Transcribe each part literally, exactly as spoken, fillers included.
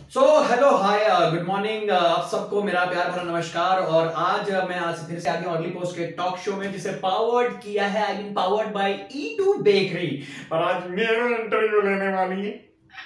सो hello hi good morning आप सबको मेरा प्यार भरा नमस्कार। और आज uh, मैं आज फिर से आ गया अगली पोस्ट के टॉक शो में जिसे पावर्ड किया है I mean powered by E two bakery. और आज मेरा इंटरव्यू लेने वाली है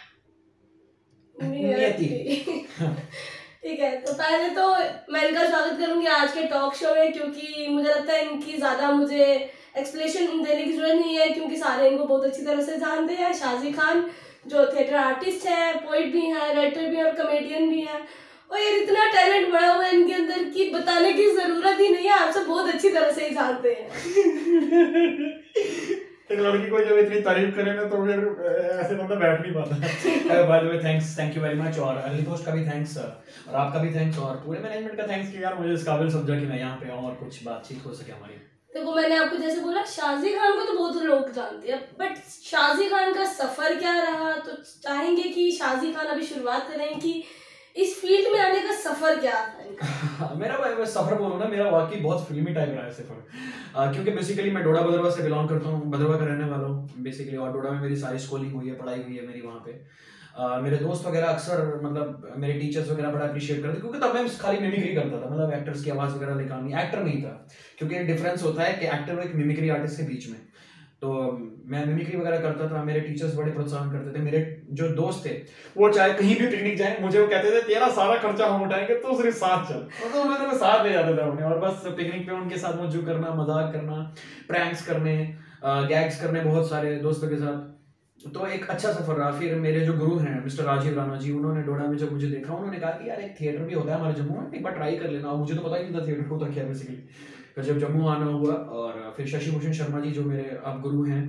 नियति। ठीक है, तो पहले तो मैं इनका स्वागत करूंगी आज के टॉक शो में, क्योंकि मुझे लगता है इनकी ज्यादा मुझे एक्सप्लेनेशन देने की जरूरत नहीं है, क्योंकि सारे इनको बहुत अच्छी तरह से जानते हैं। शाजी खान जो थिएटर आर्टिस्ट है, पोइट भी है, राइटर भी है और कॉमेडियन भी है। और यार इतना टैलेंट बड़ा हुआ है इनके अंदर कि बताने की जरूरत ही नहीं है, आप सब बहुत अच्छी तरह से ही जानते हैं। एक लड़की को जब इतनी तारीफ करे ना तो फिर ऐसे बंदा बैठ नहीं पाता। By the way thanks, thank you very much. और अगली पोस्ट का भी थैंक्स और आपका भी थैंक्स और पूरे मैनेजमेंट का थैंक्स कि यार मुझे इस काबिल समझा कि मैं यहाँ पे आऊँ और कुछ बातचीत हो सके हमारी। देखो, मैंने आपको जैसे बोला शाजी खान को तो बहुत लोग जानते हैं, बट शाजी खान का सफर क्या रहा, तो चाहेंगे कि शाजी खान अभी शुरुआत करें कि इस फील्ड में आने का सफर क्या था। मेरा मैं सफर बोलूँ ना, मेरा वाकई बहुत फिल्मी टाइप रहा है सफर, क्योंकि बेसिकली मैं डोडा भद्रवा से बिलोंग करता हूँ, भद्रवा का रहने वाला हूँ बेसिकली। और डोडा में मेरी सारी स्कूलिंग हुई है, पढ़ाई हुई है मेरी वहाँ पे। Uh, मेरे दोस्त वगैरह अक्सर मतलब मेरे टीचर्स वगैरह बड़ा अप्रिशिएट करते, क्योंकि तब मैं खाली मिमिक्री करता था, मतलब एक्टर्स की आवाज़ वगैरह लेकर नहीं, एक्टर नहीं था। क्योंकि एक डिफरेंस होता है कि एक्टर और एक मिमिक्री आर्टिस्ट के बीच में। तो मैं मिमिक्री वगैरह करता था, मेरे टीचर्स बड़े प्रोत्साहन करते थे। मेरे जो दोस्त थे वो चाहे कहीं भी पिकनिक जाए मुझे वो कहते थे तेरा सारा खर्चा हम उठाएंगे, तो सिर्फ साथ चल। तो मैं तो साथ ले जाता था उन्हें, और बस पिकनिक पे उनके साथ मौजू करना, मजाक करना, प्रैंक्स करने, गैग्स करने बहुत सारे दोस्तों के साथ। तो एक अच्छा सफर रहा। फिर मेरे जो गुरु हैं मिस्टर राजीव राणा जी, उन्होंने डोडा में जब मुझे देखा, उन्होंने कहा कि यार एक थिएटर भी होता है हमारे जम्मू में, एक बार ट्राई कर लेना। मुझे तो पता ही नहीं था थिएटर होता क्या बेसिकली। फिर जब जम्मू आना हुआ, और फिर शशि भूषण शर्मा जी जो मेरे अब गुरु हैं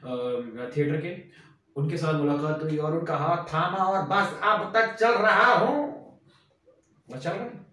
थिएटर के, उनके साथ मुलाकात हुई और उनका हाथ थामा और बस अब तक चल रहा हूँ, बस चल रहा है।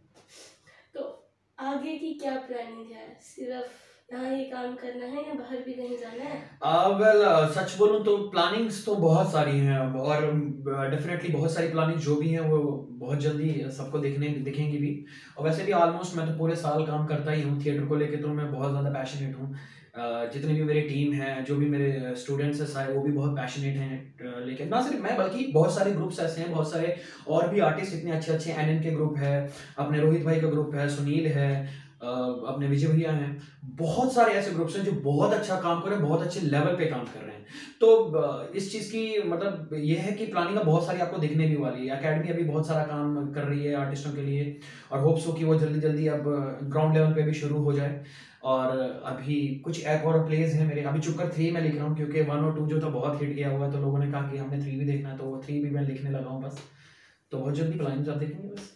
तो आगे की क्या प्लानिंग है? सिर्फ यहाँ ही काम करना है या बाहर भी कहीं जाना है? वेल uh, well, uh, सच बोलूं तो प्लानिंग्स तो बहुत सारी हैं, और डेफिनेटली uh, बहुत सारी प्लानिंग जो भी हैं वो बहुत जल्दी सबको दिखने दिखेंगी भी। और वैसे भी ऑलमोस्ट मैं तो पूरे साल काम करता ही हूँ थिएटर को लेके, तो मैं बहुत ज़्यादा पैशनेट हूँ। uh, जितनी भी मेरी टीम है, जो भी मेरे स्टूडेंट्स हैं सारे, वो भी बहुत पैशनेट हैं। uh, लेकिन ना सिर्फ मैं, बल्कि बहुत सारे ग्रुप्स ऐसे हैं, बहुत सारे और भी आर्टिस्ट इतने अच्छे अच्छे, एन एन के ग्रुप है, अपने रोहित भाई का ग्रुप है, सुनील है, Uh, अपने विजय भैया हैं, बहुत सारे ऐसे ग्रुप्स हैं जो बहुत अच्छा काम कर रहे हैं, बहुत अच्छे लेवल पे काम कर रहे हैं। तो uh, इस चीज़ की मतलब ये है कि प्लानिंग बहुत सारी आपको दिखने भी वाली है। एकेडमी अभी बहुत सारा काम कर रही है आर्टिस्टों के लिए, और होप्स हो कि वो जल्दी जल्दी अब ग्राउंड लेवल पे भी शुरू हो जाए। और अभी कुछ एक और प्लेज हैं मेरे, अभी चुकर थ्री मैं लिख रहा हूँ, क्योंकि वन और टू जो था बहुत हिट गया हुआ है, तो लोगों ने कहा कि हमने थ्री भी देखना है, तो वो थ्री भी मैं लिखने लगा हूँ बस। तो बहुत जल्दी प्लानिंग आप देखेंगे बस।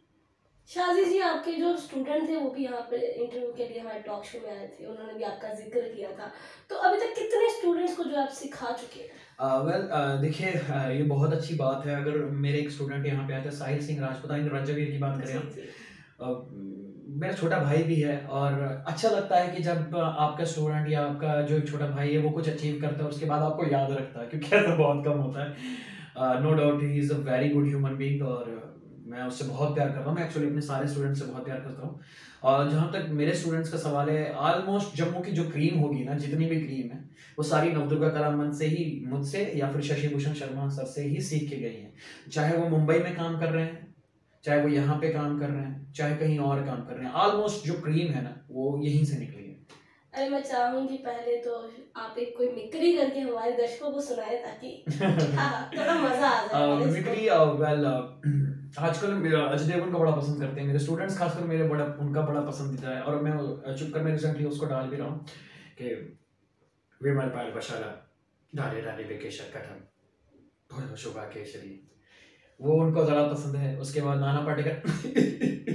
शाजी जी, आपके जो स्टूडेंट थे वो भी यहाँ पे इंटरव्यू के लिए हमारे टॉक शो में आए थे, उन्होंने भी आपका जिक्र किया था। तो अभी तक कितने स्टूडेंट्स को जो आप सिखा चुके हैं? वेल uh, well, uh, देखिए uh, ये बहुत अच्छी बात है। अगर मेरे एक स्टूडेंट यहाँ पे आए थे साहिल सिंह राजपूत, रंजवीर की बात करें हम, uh, मेरा छोटा भाई भी है, और अच्छा लगता है कि जब आपका स्टूडेंट या आपका जो एक छोटा भाई है वो कुछ अचीव करता है, उसके बाद आपको याद रखता है, क्योंकि ऐसा बहुत कम होता है। No doubt he is a very good human being, और मैं उससे बहुत प्यार करता हूँ। मैं एक्चुअली अपने सारे स्टूडेंट्स से बहुत प्यार करता हूँ। और जहाँ तक मेरे स्टूडेंट्स का सवाल है, ऑलमोस्ट जम्मू की जो क्रीम होगी ना, जितनी भी क्रीम है, वो सारी नवदुर्गा कला मंच से ही, मुझसे या फिर शशि भूषण शर्मा सर से ही सीख के गई हैं। चाहे वो मुंबई में काम कर रहे हैं, चाहे वो यहाँ पे काम कर रहे हैं, चाहे कहीं और काम कर रहे हैं, ऑलमोस्ट जो क्रीम है ना वो यहीं से निकली है। अरे मैं चाहूंगी पहले तो आप एक कोई मिक्री करके हमारे दर्शकों को सुनाए, ताकि थोड़ा मजा आ जाए। मिक्री वेल आजकल अजय देवगन को बड़ा पसंद करते हैं मेरे स्टूडेंट्स, खासकर मेरे बड़ा उनका बड़ा पसंदीदा है। और मैं चुपकर में रिसेंटली उसको डाल भी रहा हूँ कि विमल पाल बशाला डाले डाले बेकेशर कठन भोलो शोभा केशरी, वो उनको ज़्यादा पसंद है। उसके बाद नाना पाटेकर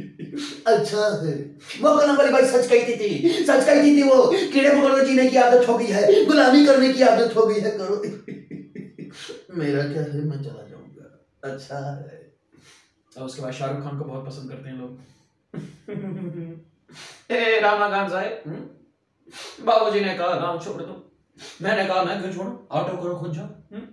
अच्छा है, वो कलम वाली बाई सच कहती थी, सच कहती थी, वो कीड़े मकोड़ों जीने की आदत हो गई है, गुलामी करने की आदत हो गई है, करो मेरा क्या है, मैं चला जाऊंगा। अच्छा है। और उसके बाद शाहरुख खान को बहुत पसंद करते हैं लोग। ए रामा खान साहब, बाबूजी ने कहा गाँव छोड़ दो, मैंने कहा मैं क्यों छोड़ूं, ऑटो करो खुद जाओ।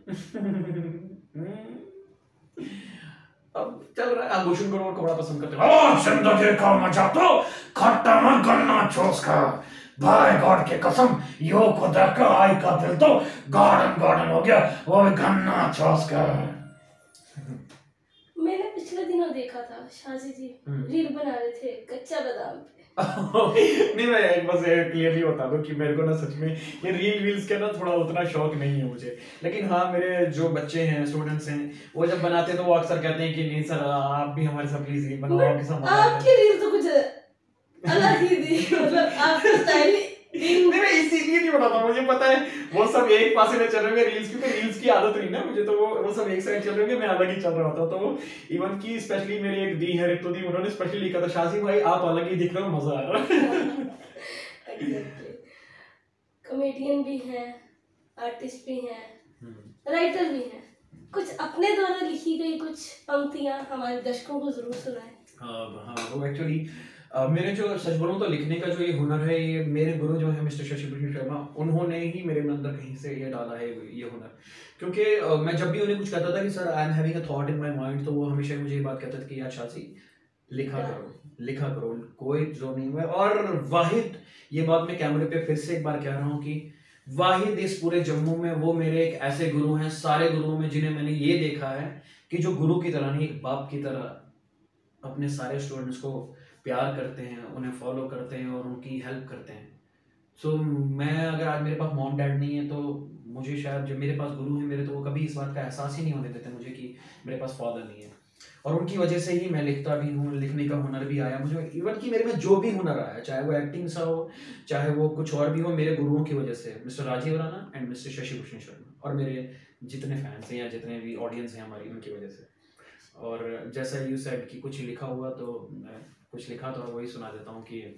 अब चल रहा है। आभूषण करोड़ को बड़ा पसंद करते हैं। ओ जिंदगी का मजा तो खट्टा में गन्ना चूस का, भाई गॉड की कसम, यो को देखकर आई का दिल तो गार्डन गार्डन हो गया, वो भी गन्ना चूस का। पिछले दिनों देखा था शाजी जी रील बना रहे थे कच्चा बादाम पे। नहीं मैं एक बस क्लियरली बता दूं कि मेरे को ना सच में ये रील वील्स के ना थोड़ा उतना शौक नहीं है मुझे, लेकिन हाँ मेरे जो बच्चे हैं स्टूडेंट्स हैं वो जब बनाते हैं तो वो अक्सर कहते हैं कि नहीं सर आप भी हमारे साथ प्लीज रील बनाओ, आपके साथ आपकी रील तो कुछ अलग ही थी, मतलब आपका स्टाइल नहीं मैं इसीलिए नहीं बनाता, मुझे पता है वो सब एक पासे में चल रहे हैं रील्स की, तो रील्स की आदत नहीं ना मुझे, तो वो वो सब एक साइड चल रहे हैं, मैं अलग ही चल रहा होता। तो वो इवन की स्पेशली मेरी एक दी है ऋतु दी, उन्होंने स्पेशली लिखा था शाजी भाई आप अलग ही दिख रहे हो, मजा आ रहा है। कॉमेडियन भी हैं, आर्टिस्ट भी हैं, राइटर भी हैं, कुछ अपने द्वारा लिखी गई कुछ पंक्तियां हमारे दर्शकों को जरूर सुनाएं। हाँ हाँ वो एक्चुअली Uh, मेरे जो सच बोलूं तो लिखने का जो ये हुनर है ये मेरे गुरु जो है मिस्टर शशि भूषण शर्मा, उन्होंने ही मेरे अंदर कहीं से ये डाला है ये हुनर। क्योंकि uh, मैं जब भी उन्हें कुछ कहता था कि sir I am having a thought in my mind, तो वो हमेशा मुझे ये बात कहते थे कि यार शाजी लिखा करो लिखा करो, कोई जो नहीं हुआ। और वाहिद ये बात मैं कैमरे पे फिर से एक बार कह रहा हूँ कि वाहिद इस पूरे जम्मू में वो मेरे एक ऐसे गुरु हैं सारे गुरुओं में जिन्हें मैंने ये देखा है कि जो गुरु की तरह नहीं एक बाप की तरह अपने सारे स्टूडेंट्स को प्यार करते हैं, उन्हें फॉलो करते हैं और उनकी हेल्प करते हैं। सो so, मैं अगर आज मेरे पास मॉम डैड नहीं है तो मुझे शायद जो मेरे पास गुरु हैं मेरे, तो वो कभी इस बात का एहसास ही नहीं होने देते मुझे कि मेरे पास फादर नहीं है। और उनकी वजह से ही मैं लिखता भी हूँ, लिखने का हुनर भी आया मुझे। इवन कि मेरे में जो भी हुनर आया, चाहे वो एक्टिंग सा हो चाहे वो कुछ और भी हो, मेरे गुरुओं की वजह से, mister Rajeev Rana and mister Shashi Bhushan Sharma, और मेरे जितने फैंस हैं या जितने भी ऑडियंस हैं हमारी, उनकी वजह से। और जैसा यू सेड कि कुछ लिखा हुआ, तो मैं कुछ लिखा तो वही सुना देता हूँ कि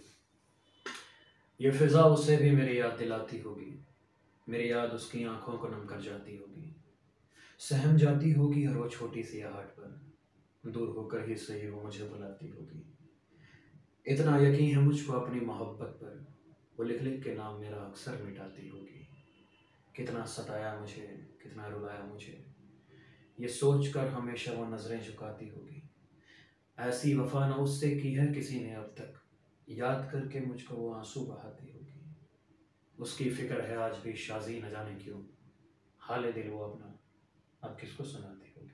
ये फिजा उसे भी मेरी याद दिलाती होगी, मेरी याद उसकी आंखों को नम कर जाती होगी, सहम जाती होगी हर वो छोटी सी आहट पर, दूर होकर ही सही वो मुझे बुलाती होगी। इतना यकीन है मुझको अपनी मोहब्बत पर, वो लिख लिख के नाम मेरा अक्सर मिटाती होगी। कितना सताया मुझे, कितना रुलाया मुझे, ये सोच कर हमेशा वो नजरें झुकाती होगी। ऐसी वफा न उससे की है किसी ने अब तक, याद करके मुझको वो आंसू बहाती होगी। उसकी फिक्र है आज भी शाजी न जाने क्यों, हाले दिल वो अपना अब किसको सुनाती होगी।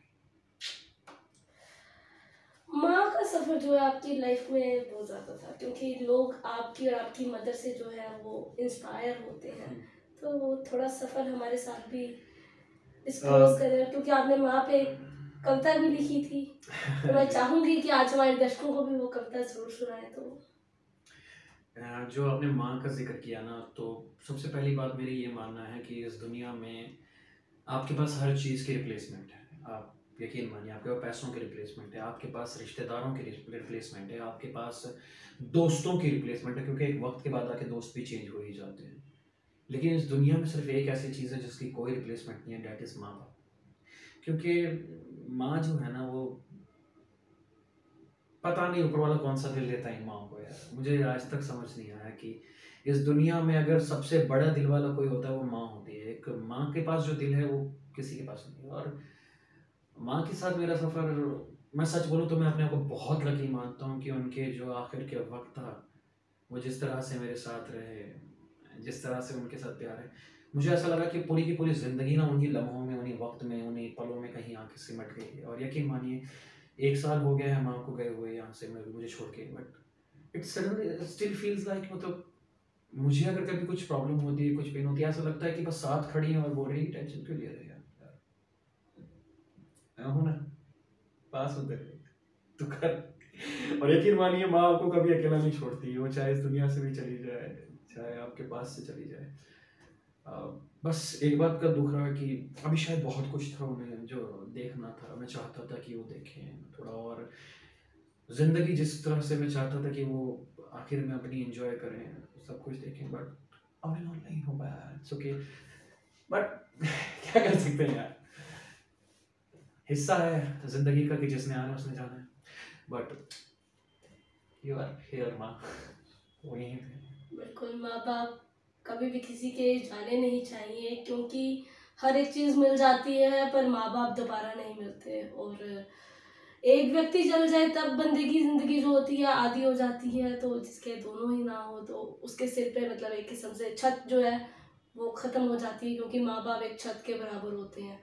माँ का सफर जो है आपकी लाइफ में बहुत ज्यादा था, क्योंकि लोग आपकी और आपकी मदर से जो है वो इंस्पायर होते हैं, तो वो थोड़ा सफर हमारे साथ भी डिस्क्लोज करें, क्योंकि आपने माँ पे कविता भी लिखी थी, तो मैं चाहूंगी कि आज हमारे दर्शकों को भी वो कविता जरूर सुनाए। तो जो आपने माँ का जिक्र किया ना, तो सबसे पहली बात मेरी ये मानना है कि इस दुनिया में आपके पास हर चीज़ की रिप्लेसमेंट है। आप यकीन मानिए, आपके पास पैसों की रिप्लेसमेंट है, आपके पास रिश्तेदारों की रिप्लेसमेंट है, आपके पास दोस्तों की रिप्लेसमेंट है, क्योंकि एक वक्त के बाद आके दोस्त भी चेंज हो ही जाते हैं। लेकिन इस दुनिया में सिर्फ एक ऐसी चीज़ है जिसकी कोई रिप्लेसमेंट नहीं है, डैट इज़ माँ बाप। क्योंकि माँ जो है ना, वो पता नहीं ऊपर वाला कौन सा दिल देता है माँ को यार, मुझे आज तक समझ नहीं आया कि इस दुनिया में अगर सबसे बड़ा दिल वाला कोई होता है वो माँ होती है। एक माँ के पास जो दिल है वो किसी के पास नहीं है। और माँ के साथ मेरा सफ़र, मैं सच बोलूँ तो मैं अपने आप को बहुत लकी मानता हूँ कि उनके जो आखिर के वक्त था, वो जिस तरह से मेरे साथ रहे, जिस तरह से उनके साथ प्यार है, मुझे ऐसा लगा कि पूरी की पूरी ज़िंदगी ना उन्हीं लम्हों में, उन्हीं वक्त में, उन्हीं पलों में कहीं आके सिमट गई है। और यकीन मानिए एक साल हो गया है माँ को गए हुए यहाँ से, मुझे छोड़ के, but it suddenly still feels like, मतलब मुझे अगर कभी कुछ प्रॉब्लम होती है, कुछ पेन होती है, ऐसा लगता है कि बस साथ खड़ी है और बोल रही टेंशन क्यों ले रहे यार, मैं हूँ ना पास होते रहे तो कर। और यकीन मानिए माँ आपको कभी अकेला नहीं छोड़ती, वो चाहे इस दुनिया से भी चली जाए, चाहे आपके पास से चली जाए। आ, बस एक बात का दुख रहा कि अभी शायद बहुत कुछ था उन्हें जो देखना था, मैं चाहता था कि वो देखें थोड़ा और ज़िंदगी जिस तरह से मैं चाहता था कि वो आखिर में अपनी एंजॉय करें, सब कुछ देखें, बट अभी नहीं हो पाया। इट्स ओके, बट क्या कर सकते हैं यार, हिस्सा है ज़िंदगी का कि जिसने आना उसने जाना है। बट यू आर हियर माँ, वही है। बिल्कुल, माँ बाप कभी भी किसी के जाने नहीं चाहिए, क्योंकि हर एक चीज़ मिल जाती है पर माँ बाप दोबारा नहीं मिलते। और एक व्यक्ति चल जाए तब बंदे की ज़िंदगी जो होती है आधी हो जाती है, तो जिसके दोनों ही ना हो तो उसके सिर पे मतलब एक किस्म से छत जो है वो ख़त्म हो जाती है, क्योंकि माँ बाप एक छत के बराबर होते हैं।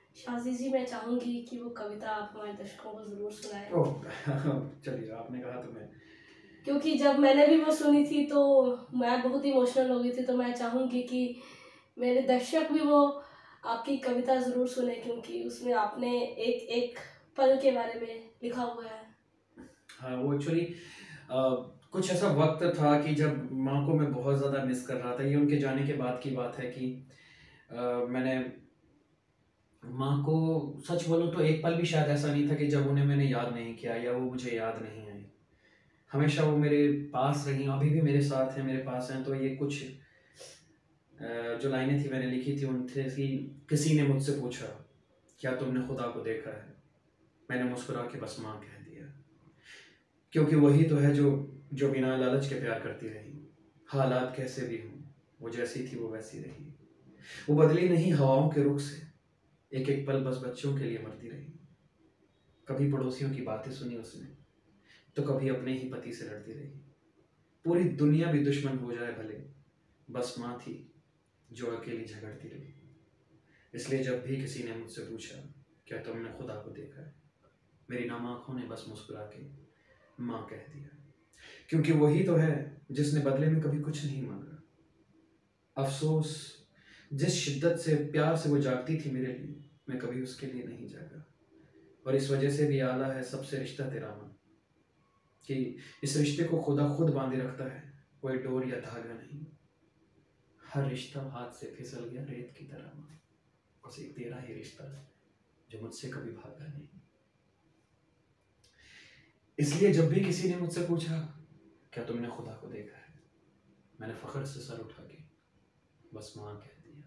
शाजी जी, मैं चाहूंगी कि वो कविता आप हमारे दर्शकों को जरूर सुनाएं। ओह चलिए, आपने कहा तो मैं, क्योंकि जब मैंने भी वो सुनी थी तो मैं बहुत इमोशनल हो गई थी, तो मैं चाहूंगी कि मेरे दर्शक भी वो आपकी कविता ज़रूर सुने, क्योंकि उसमें आपने एक एक पल के बारे में लिखा हुआ है। हाँ वो एक्चुअली कुछ ऐसा वक्त था कि जब माँ को मैं बहुत ज़्यादा मिस कर रहा था। ये उनके जाने के बाद की बात है कि आ, मैंने माँ को, सच बोलूँ तो एक पल भी शायद ऐसा नहीं था कि जब उन्हें मैंने याद नहीं किया या वो मुझे याद नहीं आई। हमेशा वो मेरे पास रही, अभी भी मेरे साथ हैं, मेरे पास हैं। तो ये कुछ जो लाइनें थी मैंने लिखी थी उनसे कि किसी ने मुझसे पूछा क्या तुमने खुदा को देखा है, मैंने मुस्कुरा के बस माँ कह दिया, क्योंकि वही तो है जो जो बिना लालच के प्यार करती रही। हालात कैसे भी हों, वो जैसी थी वो वैसी रही। वो बदली नहीं हवाओं के रुख से, एक एक पल बस बच्चों के लिए मरती रही। कभी पड़ोसियों की बातें सुनी उसने, तो कभी अपने ही पति से लड़ती रही। पूरी दुनिया भी दुश्मन हो जाए भले, बस माँ थी जो अकेली झगड़ती रही। इसलिए जब भी किसी ने मुझसे पूछा क्या तुमने खुदा को देखा है, मेरी नाम आंखों ने बस मुस्कुरा के माँ कह दिया, क्योंकि वही तो है जिसने बदले में कभी कुछ नहीं मांगा। अफसोस जिस शिद्दत से प्यार से वो जागती थी मेरे लिए, मैं कभी उसके लिए नहीं जागा। और इस वजह से भी आला है सबसे रिश्ता तेरा माँ, कि इस रिश्ते को खुदा खुद बांधे रखता है, कोई डोर या धागा नहीं। हर रिश्ता हाथ से फिसल गया रेत की तरह माँ, बस एक तेरा ही रिश्ता जो मुझसे कभी भागा नहीं। इसलिए जब भी किसी ने मुझसे पूछा क्या तुमने खुदा को देखा है, मैंने फख्र से सर उठा के बस माँ कह दिया,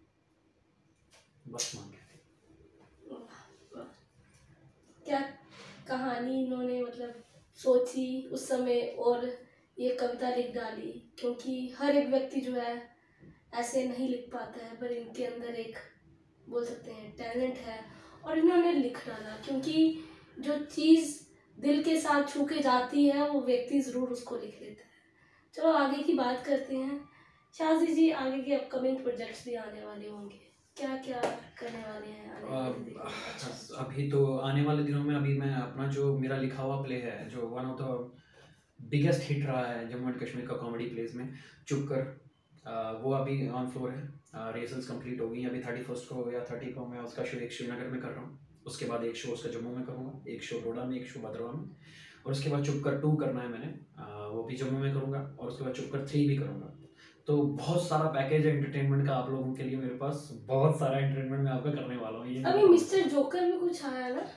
बस माँ कह दिया। क्या कहानी इन्होंने मतलब सोची उस समय और ये कविता लिख डाली, क्योंकि हर एक व्यक्ति जो है ऐसे नहीं लिख पाता है, पर इनके अंदर एक बोल सकते हैं टैलेंट है और इन्होंने लिख डाला। क्योंकि जो चीज़ दिल के साथ छू के जाती है वो व्यक्ति ज़रूर उसको लिख लेता है। चलो आगे की बात करते हैं। शाजी जी, आगे के अपकमिंग प्रोजेक्ट्स भी आने वाले होंगे, क्या क्या करने वाले हैं आने वाले दिनों में? अच्छा। अभी तो आने वाले दिनों में अभी मैं अपना जो मेरा लिखा हुआ प्ले है, जो one of the biggest hit रहा है जम्मू एंड कश्मीर का कॉमेडी प्लेस में, चुप कर, वो अभी ऑन फ्लोर है। रिहर्सल्स कंप्लीट हो गई। अभी थर्टी फर्स्ट को या थर्टी को मैं उसका शो एक श्रीनगर में कर रहा हूँ, उसके बाद एक शो उसका जम्मू में करूँगा, एक शो डोडा में, एक शो भद्रवा में, और उसके बाद चुप कर टू करना है मैंने, वो भी जम्मू में करूँगा, और उसके बाद चुप कर थ्री भी करूँगा। तो बहुत सारा पैकेज है एंटरटेनमेंट का आप लोगों के लिए, मेरे पास बहुत सारा एंटरटेनमेंट मैं आपका करने वाला हूँ। अभी मिस्टर जोकर में कुछ आया ना?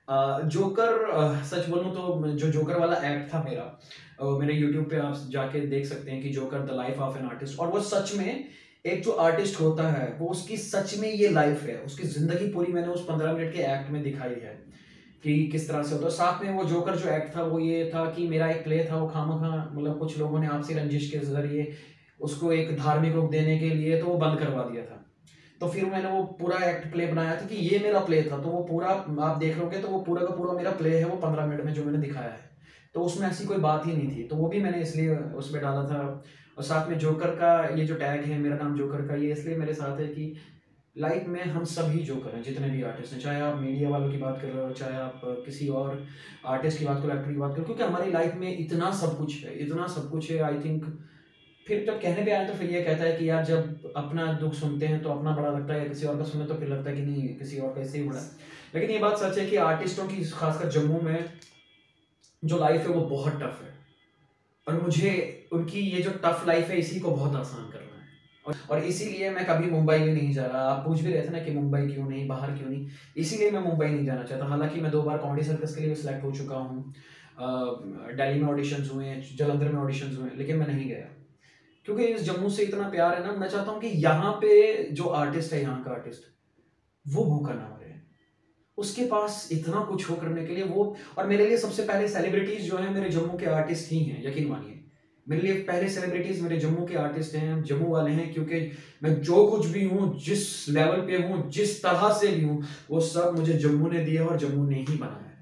जोकर, सच बोलूं तो जो जोकर वाला एक्ट था मेरा, मेरे यूट्यूब पे आप जाके देख सकते हैं कि joker the life of an artist, और वो सच में एक जो आर्टिस्ट होता है वो उसकी सच में ये लाइफ है, उसकी जिंदगी पूरी मैंने उस पंद्रह मिनट के एक्ट में दिखाई है कि किस तरह से होता है। साथ में वो जोकर जो एक्ट था वो ये था कि मेरा एक प्ले था, वो खामखा मतलब कुछ लोगों ने आपसी रंजिश के जरिए उसको एक धार्मिक रूप देने के लिए तो वो बंद करवा दिया था। तो फिर मैंने वो पूरा एक्ट प्ले बनाया था कि ये मेरा प्ले था, तो वो पूरा आप देख लोगे तो वो पूरा का पूरा मेरा प्ले है, वो पंद्रह मिनट में जो मैंने दिखाया है। तो उसमें ऐसी कोई बात ही नहीं थी, तो वो भी मैंने इसलिए उसमें डाला था। और साथ में जोकर का ये जो टैग है, मेरा नाम जोकर का, ये इसलिए मेरे साथ है कि लाइफ में हम सभी जोकर हैं, जितने भी आर्टिस्ट हैं, चाहे आप मीडिया वालों की बात कर रहे हो, चाहे आप किसी और आर्टिस्ट की बात करो, एक्टर की बात करो, क्योंकि हमारी लाइफ में इतना सब कुछ है, इतना सब कुछ है। आई थिंक फिर जब कहने पे आए तो फिर ये कहता है कि यार जब अपना दुख सुनते हैं तो अपना बड़ा लगता है, किसी और का सुने तो फिर लगता है कि नहीं किसी और का इससे ही बड़ा। लेकिन ये बात सच है कि आर्टिस्टों की खासकर जम्मू में जो लाइफ है वो बहुत टफ है, और मुझे उनकी ये जो टफ लाइफ है इसी को बहुत आसान करना है, और, और इसीलिए मैं कभी मुंबई में नहीं जा रहा। आप पूछ भी रहे थे ना कि मुंबई क्यों नहीं, बाहर क्यों नहीं, इसीलिए मैं मुंबई नहीं जाना चाहता। हालांकि मैं दो बार कॉमेडी सर्कस के लिए सिलेक्ट हो चुका हूँ, दिल्ली में ऑडिशंस हुए हैं, जलंधर में ऑडिशंस हुए हैं, लेकिन मैं नहीं गया क्योंकि इस जम्मू से इतना प्यार है ना। मैं चाहता हूँ कि यहाँ पे जो आर्टिस्ट है, यहाँ का आर्टिस्ट, वो भूखा ना मरे, उसके पास इतना कुछ हो करने के लिए वो। और मेरे लिए सबसे पहले सेलिब्रिटीज जो हैं मेरे जम्मू के आर्टिस्ट ही हैं, यकीन मानिए। मेरे लिए पहले सेलिब्रिटीज मेरे जम्मू के आर्टिस्ट हैं, जम्मू वाले हैं, क्योंकि मैं जो कुछ भी हूँ, जिस लेवल पे हूँ, जिस तरह से भी हूँ, वो सब मुझे जम्मू ने दिया और जम्मू ने ही बनाया है।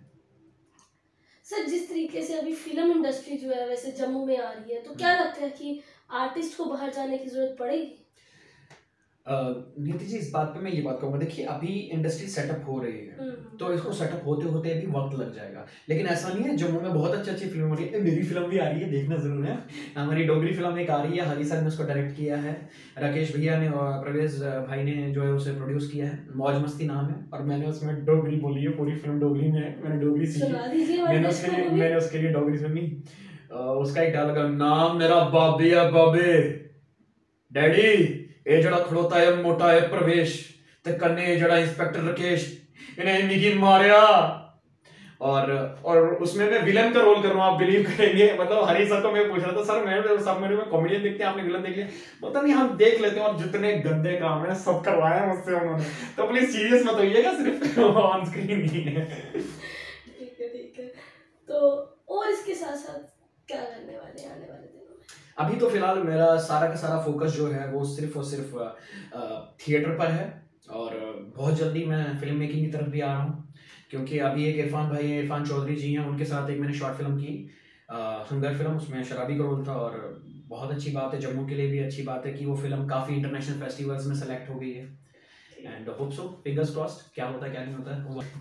सर, जिस तरीके से अभी फिल्म इंडस्ट्री जो है वैसे जम्मू में आ रही है, तो क्या लगता है कि आर्टिस्ट को बाहर जाने की जरूरत पड़ेगी? नीति जी, इस बात पे मैं ये बात कहूँगा, देखिए अभी इंडस्ट्री सेटअप हो रही है, तो इसको सेटअप होते होते भी वक्त लग जाएगा, लेकिन ऐसा नहीं है। जम्मू में बहुत अच्छी अच्छी फिल्म हो रही है, मेरी फिल्म भी आ रही है, देखना जरूर है। हमारी डोगरी फिल्म एक आ रही है, हरी सर ने उसको डायरेक्ट किया है, राकेश भैया ने और प्रवेश भाई ने जो है उसे प्रोड्यूस किया है, मौज मस्ती नाम है, और मैंने उसमें डोगरी बोली है, पूरी फिल्म डोगरी में है, मैंने डोगरी सीखी, मैंने उसके लिए मैंने उसके लिए डोगरी सुनी। उसका एक डायलॉग है, नाम मेरा बाबी है बाबे डैडी, ए जड़ा खड़ोता है मोटा है प्रवेश, ते कन्ने जड़ा इंस्पेक्टर राकेश, इन्हें मिगी मारिया। और और उसमें मैं विलन का रोल कर रहा हूँ, आप बिलीव करेंगे, मतलब हरी सर को मैं पूछ रहा था, सर मैं सब मेरे में कॉमेडियन देखते हैं, आपने विलन देख लिया? पता नहीं, हम देख लेते हैं, और जितने गंदे काम है सब करवाया मुझसे उन्होंने, तो प्लीज सीरियस मत होइएगा, सिर्फ ऑन स्क्रीन ही है। ठीक है ठीक है। तो और इसके साथ साथ क्या करने वाले हैं आने वाले दिनों में? अभी तो फिलहाल मेरा सारा का सारा फोकस जो है वो सिर्फ और सिर्फ थिएटर पर है, और बहुत जल्दी मैं फिल्म मेकिंग की तरफ भी आ रहा हूँ, क्योंकि अभी एक इरफान भाई है, इरफान चौधरी जी हैं, उनके साथ एक मैंने शॉर्ट फिल्म की, हंगर फिल्म, उसमें शराबी का रोल था, और बहुत अच्छी बात है, जम्मू के लिए भी अच्छी बात है कि वो फिल्म काफ़ी इंटरनेशनल फेस्टिवल्स में सेलेक्ट हो गई है, and hope so, fingers crossed, क्या होता है क्या नहीं होता है।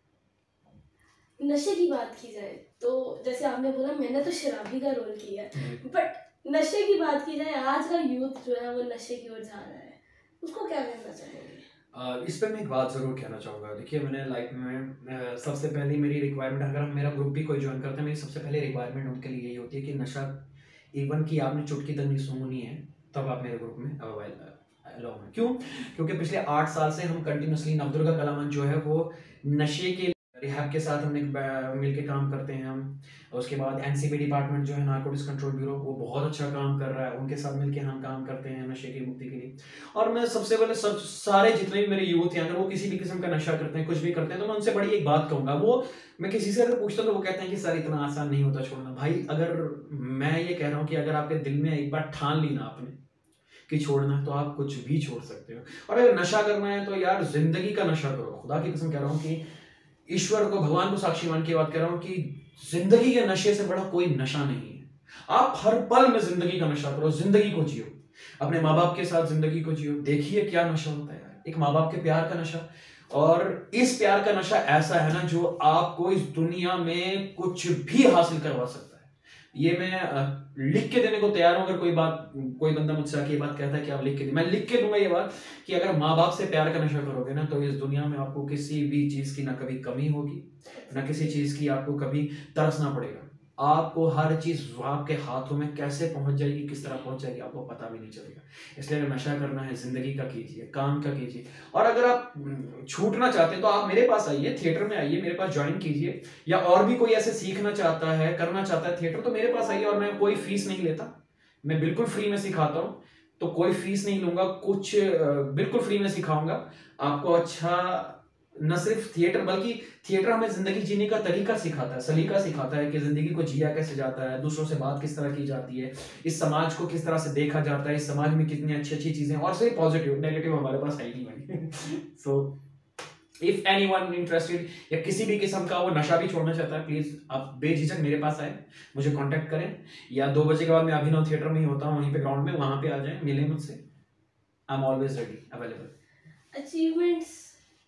नशे की बात की जाए तो जैसे आपने बोला मैंने तो शराबी का रोल किया है, बट नशे की बात की जाए, आज का यूथ जो है वो नशे की ओर जा रहा है, उसको क्या कहना चाहेंगे? Uh, इस पर मैं एक बात ज़रूर कहना चाहूँगा। देखिए, मैंने लाइफ में सबसे पहली मेरी रिक्वायरमेंट, अगर हम मेरा ग्रुप भी कोई ज्वाइन करते हैं, मेरी सबसे पहले रिक्वायरमेंट उनके लिए यही होती है कि नशा इवन कि आपने चुटकी तक नहीं सूंघनी है, तब आप मेरे ग्रुप में अलाउ हैं। क्यों? क्योंकि पिछले आठ साल से हम कंटिन्यूसली नवदुर्गा कला मंच जो है वो नशे के रिहैब के साथ हमने मिल के काम करते हैं हम। उसके बाद एनसीबी डिपार्टमेंट जो है, नारकोटिक्स कंट्रोल ब्यूरो, वो बहुत अच्छा काम कर रहा है, उनके साथ मिलके हम काम करते हैं नशे की मुक्ति के लिए। और मैं सबसे पहले सब सारे जितने भी मेरे यूथ हैं, अगर वो किसी भी किस्म का नशा करते हैं, कुछ भी करते हैं, तो मैं उनसे बड़ी एक बात कहूँगा, वो मैं किसी से अगर पूछता हूँ तो वो कहते हैं कि सर इतना आसान नहीं होता छोड़ना। भाई, अगर मैं ये कह रहा हूँ कि अगर आपके दिल में एक बार ठान ली ना आपने कि छोड़ना है, तो आप कुछ भी छोड़ सकते हो। और अगर नशा करना है तो यार जिंदगी का नशा करो। खुदा की कसम कह रहा हूँ कि ईश्वर को, भगवान को साक्षी मान के बात कर रहा हूँ कि जिंदगी के नशे से बड़ा कोई नशा नहीं है। आप हर पल में जिंदगी का नशा करो, जिंदगी को जियो, अपने माँ बाप के साथ जिंदगी को जियो। देखिए क्या नशा होता है यार, एक माँ बाप के प्यार का नशा, और इस प्यार का नशा ऐसा है ना जो आपको इस दुनिया में कुछ भी हासिल करवा सकता है। ये मैं लिख के देने को तैयार हूं, अगर कोई बात कोई बंदा मुझसे आके ये बात कहता है कि आप लिख के दे, मैं लिख के दूंगा ये बात कि अगर माँ बाप से प्यार का नशा करोगे ना, तो इस दुनिया में आपको किसी भी चीज की ना कभी कमी होगी, ना किसी चीज की आपको कभी तरसना पड़ेगा। आपको हर चीज आपके हाथों में कैसे पहुंच जाएगी, किस तरह पहुंच जाएगी, आपको पता भी नहीं चलेगा। इसलिए अगर नशा करना है, जिंदगी का कीजिए, काम का कीजिए। और अगर आप छूटना चाहते हैं तो आप मेरे पास आइए, थिएटर में आइए, मेरे पास ज्वाइन कीजिए। या और भी कोई ऐसे सीखना चाहता है, करना चाहता है थिएटर, तो मेरे पास आइए, और मैं कोई फीस नहीं लेता, मैं बिल्कुल फ्री में सिखाता हूँ, तो कोई फीस नहीं लूंगा, कुछ बिल्कुल फ्री में सिखाऊंगा आपको। अच्छा, न सिर्फ थिएटर बल्कि थिएटर हमें जिंदगी जीने का तरीका सिखाता है, सलीका सिखाता है कि जिंदगी को जिया कैसे जाता है, दूसरों से बात किस तरह की जाती है, इस समाज को किस तरह से देखा जाता है, इस समाज में कितनी अच्छी अच्छी चीजें, और सिर्फ पॉजिटिव, नेगेटिव हमारे पास है ही नहीं। सो इफ एनीवन इंटरेस्टेड या किसी भी किस्म का वो नशा भी छोड़ना चाहता है, प्लीज आप बेझिझक मेरे पास आए, मुझे कांटेक्ट करें, या दो बजे के बाद मैं अभिनव थिएटर में ही होता हूँ, वहीं पे ग्राउंड में, वहां पे आ जाए, मिले मुझसे, I am always ready, available. Achievements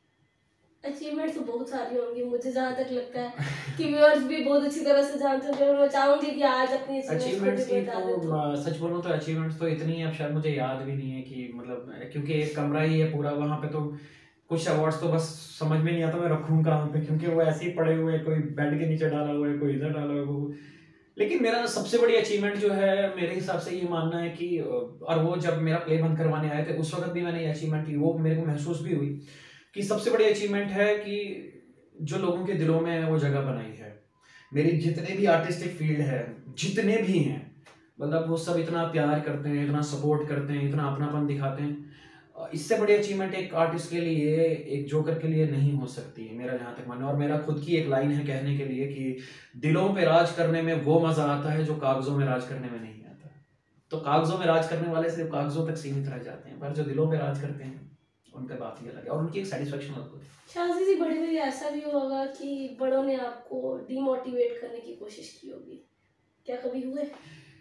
achievements तो बहुत सारी होंगी, मुझे जहाँ तक लगता है कि व्यूअर्स भी बहुत अच्छी तरह से जानते होंगे, और मैं चाहूंगी कि आज अपनी अचीवमेंट्स की तो सच बोलूं तो अचीवमेंट्स तो इतनी है, अब शायद मुझे याद भी नहीं है कि मतलब, क्योंकि एक कमरा ही है पूरा, वहाँ पे तो कुछ अवार्ड्स तो बस समझ में नहीं आता मैं रखूँ कहाँ पे, क्योंकि वो ऐसे ही पड़े हुए, कोई बेड के नीचे डाला हुआ है, कोई इधर डाला हुआ है। लेकिन मेरा सबसे बड़ी अचीवमेंट जो है, मेरे हिसाब से ये मानना है कि, और वो जब मेरा प्ले बंद करवाने आए थे उस वक्त भी मैंने ये अचीवमेंट की, वो मेरे को महसूस भी हुई कि सबसे बड़ी अचीवमेंट है कि जो लोगों के दिलों में वो जगह बनाई है। मेरी जितने भी आर्टिस्टिक फील्ड है, जितने भी हैं, मतलब वो सब इतना प्यार करते हैं, इतना सपोर्ट करते हैं, इतना अपनापन दिखाते हैं। इससे बड़ी अचीवमेंट एक आर्टिस्ट के लिए, एक जोकर के लिए नहीं हो सकती है, मेरा जहाँ तक मानना है। और मेरा खुद की एक लाइन है कहने के लिए कि दिलों पे राज करने में वो मजा आता है जो कागजों में राज करने में नहीं आता। तो कागजों में राज करने वाले सिर्फ कागजों तक सीमित रह जाते हैं, पर जो दिलों पे राज करते हैं उनका बात ही अलग है, और उनकी एक सेटिस्फेक्शन होती है। शाजी जी, बड़ी बड़ी ऐसा भी होगा कि बड़ों ने आपको डिमोटिवेट करने की कोशिश की होगी, क्या कभी हुए?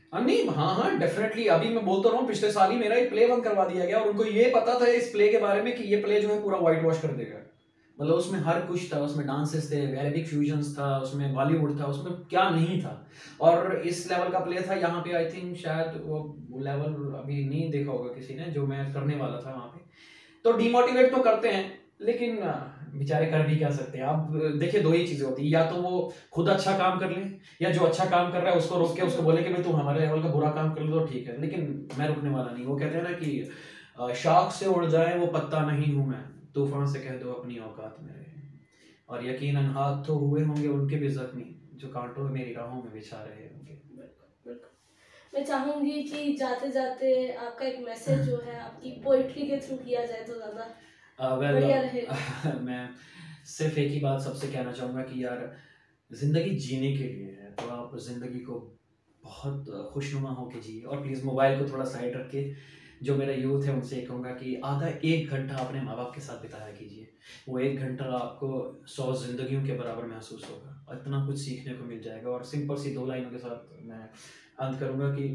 नहीं, हाँ हाँ डेफिनेटली, अभी मैं बोलता रहा हूँ पिछले साल ही मेरा एक प्ले बंद करवा दिया गया और उनको ये पता था इस प्ले के बारे में कि ये प्ले जो है पूरा व्हाइट वॉश कर देगा। मतलब उसमें हर कुछ था, उसमें डांसेस थे, अरेबिक फ्यूजन्स था, उसमें बॉलीवुड था, उसमें क्या नहीं था। और इस लेवल का प्ले था यहाँ पे, आई थिंक शायद वो लेवल अभी नहीं देखा होगा किसी ने जो मैं करने वाला था वहाँ पे। तो डिमोटिवेट तो करते हैं, लेकिन बेचारे कर भी क्या सकते हैं। आप देखिए दो ही चीजें होती है, या तो वो खुद अच्छा काम कर ले, या जो अच्छा काम कर रहा है उसको रोक के उसको बोले कि भाई तू हमारे लेवल का बुरा काम कर ले तो ठीक है, लेकिन मैं रुकने वाला नहीं। वो कहते हैं ना कि शाख से उड़ जाए वो पत्ता नहीं हूं मैं, तूफान से कह दो अपनी औकात में रहे। और यकीनन हाथ तो हुए होंगे उनके भी जख्मी जो कांटों में मेरी राहों में बिछा रहे होंगे। मैं चाहूंगी कि जाते जाते आपका एक मैसेज जो है आपकी पोइट्री के थ्रू किया जाए तो ज्यादा uh, well, बढ़िया रहेगा। मैं सिर्फ एक ही बात सबसे कहना चाहूँगा कि यार ज़िंदगी जीने के लिए है, तो आप ज़िंदगी को बहुत खुशनुमा होके जिए। और प्लीज़ मोबाइल को थोड़ा साइड रख के, जो मेरा यूथ है उनसे कहूँगा कि आधा एक घंटा अपने माँ बाप के साथ बिताया कीजिए। वो एक घंटा आपको सौ जिंदगियों के बराबर महसूस होगा, इतना कुछ सीखने को मिल जाएगा। और सिंपल सी दो लाइनों के साथ मैं अंत करूँगा कि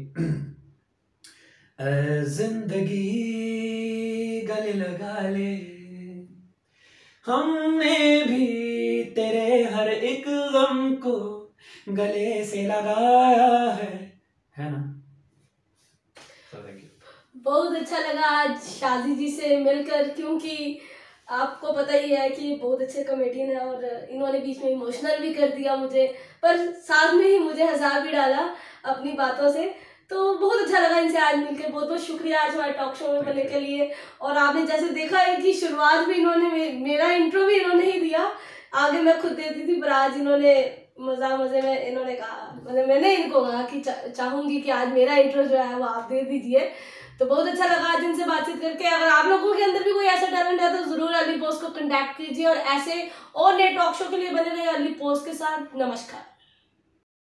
जिंदगी गले लगा ले, हमने भी तेरे हर एक गम को गले से लगाया है, है ना। बहुत अच्छा लगा आज शादी जी से मिलकर, क्योंकि आपको पता ही है कि बहुत अच्छे कॉमेडियन है और इन्होंने बीच में इमोशनल भी कर दिया मुझे, पर साथ में ही मुझे हंसा भी डाला अपनी बातों से। तो बहुत अच्छा लगा इनसे आज मिलकर। बहुत बहुत शुक्रिया आज हमारे टॉक शो में बनने के लिए। और आपने जैसे देखा है कि शुरुआत भी इन्होंने, मे, मेरा इंट्रो भी इन्होंने ही दिया, आगे मैं खुद देती थी, पर आज इन्होंने मजा मजे में इन्होंने कहा, मतलब मैंने इनको कहा कि चा, चाहूंगी कि आज मेरा इंट्रो जो है वो आप दे दीजिए। तो बहुत अच्छा लगा आज इनसे बातचीत करके। अगर आप लोगों के अंदर भी कोई ऐसा टैलेंट है तो जरूर अर्ली पोस्ट को कांटेक्ट कीजिए और ऐसे और नए टॉक शो के लिए बने रहे अर्ली पोस्ट के साथ। नमस्कार।